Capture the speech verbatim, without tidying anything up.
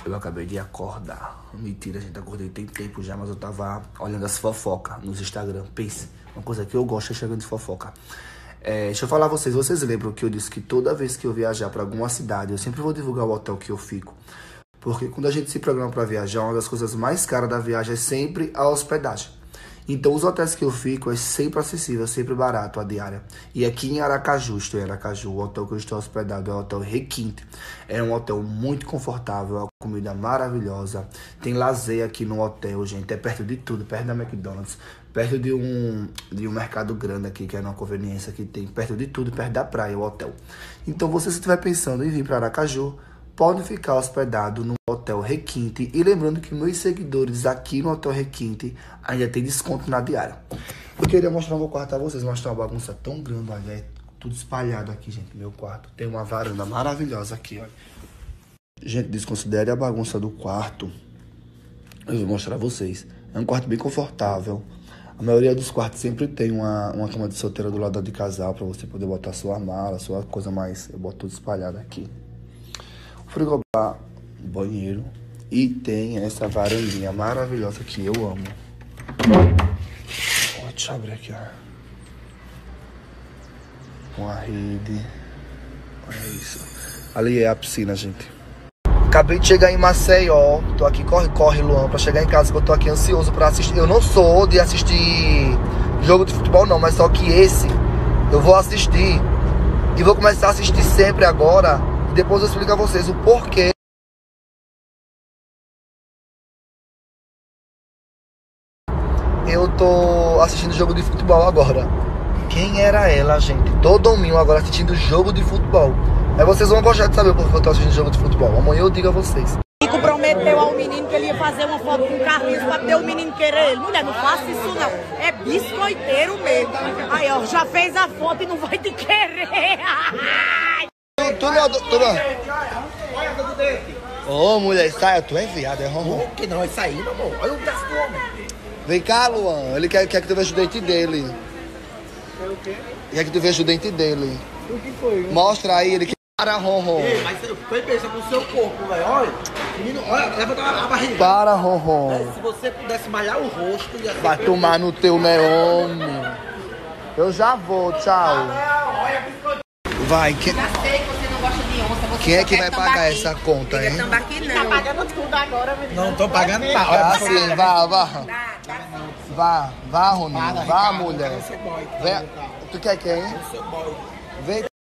Eu acabei de acordar. Mentira, gente, acordei tem tempo já, mas eu tava olhando as fofocas nos Instagram. Pense, uma coisa que eu gosto é chegando de fofoca. É, deixa eu falar a vocês, vocês lembram que eu disse que toda vez que eu viajar pra alguma cidade, eu sempre vou divulgar o hotel que eu fico. Porque quando a gente se programa pra viajar, uma das coisas mais caras da viagem é sempre a hospedagem. Então os hotéis que eu fico é sempre acessível, sempre barato a diária. E aqui em Aracaju, estou em Aracaju, o hotel que eu estou hospedado é o Hotel Requinte. É um hotel muito confortável, a comida maravilhosa. Tem lazer aqui no hotel, gente, é perto de tudo, perto da McDonald's. Perto de um, de um mercado grande aqui, que é uma conveniência que tem, perto de tudo, perto da praia, o hotel. Então você, se estiver pensando em vir para Aracaju, pode ficar hospedado no Hotel Requinte. E lembrando que meus seguidores aqui no Hotel Requinte ainda tem desconto na diária. Eu queria mostrar meu quarto a vocês, mostrar uma bagunça tão grande, olha, é tudo espalhado aqui, gente, meu quarto. Tem uma varanda maravilhosa aqui, olha. Gente, desconsidere a bagunça do quarto. Eu vou mostrar a vocês. É um quarto bem confortável. A maioria dos quartos sempre tem uma, uma cama de solteira do lado de casal, pra você poder botar sua mala, sua coisa mais... Eu boto tudo espalhado aqui. Frigobar, banheiro, e tem essa varandinha maravilhosa que eu amo. Ó, deixa eu abrir aqui, ó. Uma rede. Olha isso. Ali é a piscina, gente. Acabei de chegar em Maceió. Tô aqui, corre, corre, Luan, pra chegar em casa, que eu tô aqui ansioso pra assistir. Eu não sou de assistir jogo de futebol, não, mas só que esse eu vou assistir. E vou começar a assistir sempre agora. Depois eu explico a vocês o porquê eu tô assistindo jogo de futebol agora. Quem era ela, gente? Todo domingo agora assistindo jogo de futebol. Aí vocês vão gostar de saber por que eu tô assistindo jogo de futebol. Amanhã eu digo a vocês. Chico prometeu ao menino que ele ia fazer uma foto com o Carlinhos pra ter o menino querer ele. Mulher, não faça isso não. É biscoiteiro mesmo. Aí, ó, já fez a foto e não vai te querer. Tu não, tu não. Ô, mulher, sai, tu é viado, é ronron. O que não vai sair, meu amor? Olha o braço do homem. Vem cá, Luan, ele quer, quer que tu veja o dente dele. Quer o quê? Quer que tu veja o dente dele. O que foi? Mostra aí, ele quer para, ronron. Ei, mas você foi pensar com o seu corpo, velho. Olha, menino, olha, levanta a barriga. Para, ronron. É, se você pudesse malhar o rosto, ia ser... Vai tomar no teu neon. Eu já vou, tchau. Vai, quem, Já sei que você não gosta de onça. Você quem é só que quer vai pagar tambaqui. essa conta, hein? Tambaqui não. Tá pagando tudo agora, menino. Não tô pagando nada. Vá, Olha, sim, vá, vá. Tá, tá. Vá, vá, Roninho. Para, Vá, Ricardo, mulher. eu sou boy, tá, Vem. Ricardo? Tu quer quem? Eu sou boy. Vem.